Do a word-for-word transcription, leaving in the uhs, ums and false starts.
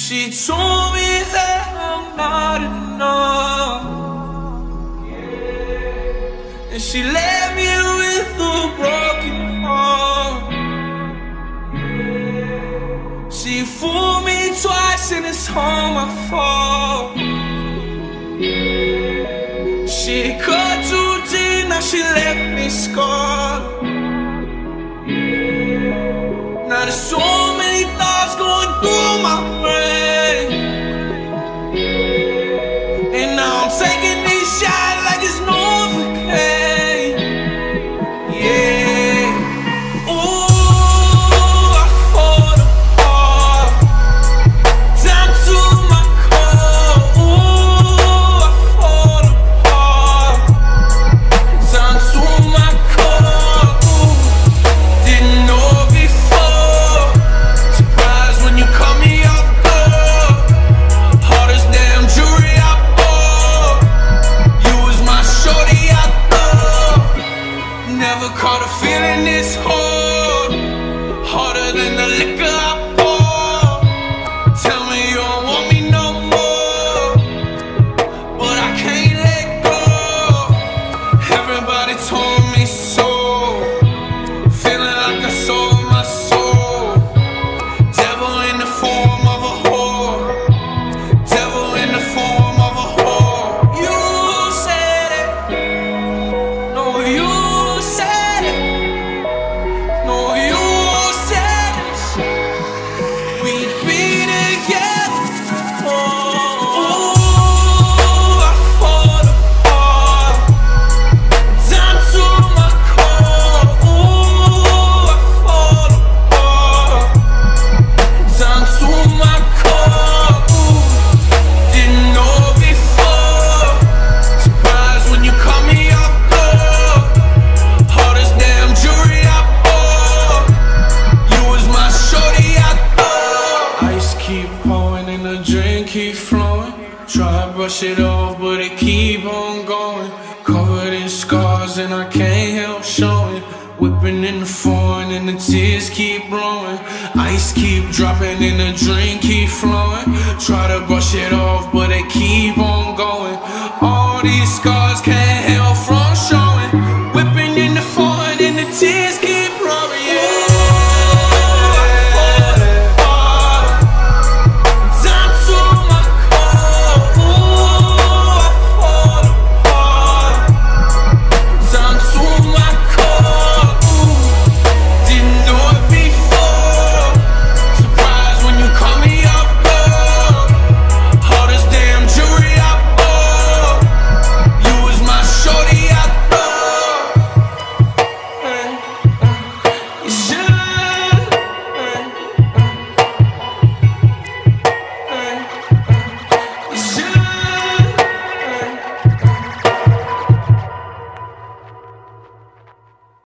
She told me that I'm not enough, and she left me with a broken heart. She fooled me twice and it's all my fault. She cut too deep, now she left me scarred. Now there's so many thoughts going through my brain, and now I'm taking these shots like it's Novocaine. Yeah. Ooh, I fall apart, down to my core. Ooh, I fall apart, down to my core. Ooh, didn't know before. Surprised when you call me up, girl. Hardest damn jewelry I bought. You was my shorty, I thought. Never caught a feeling this hard, harder than the liquor I pour. Tell me you don't want me no more, but I can't let go. Everybody told me so, feeling like I sold my soul. Devil in the form of a whore, devil in the form of a whore. You said it, no you said it, no you said it. We'd be together. Oh, ooh, I fall apart, down to my core. Ooh, I fall apart, down to my core. Ooh, didn't know before. Surprised when you call me up, girl. Hardest damn jewelry I bought. You was my shorty, I thought. Ice keep pouring and the drink keep flowing. Try to brush it off, but it keep on going. Covered in scars and I can't help showing. Whipping in the foreign and the tears keep blowing. Ice keep dropping and the drink keep flowing. Try to brush it off, but it keep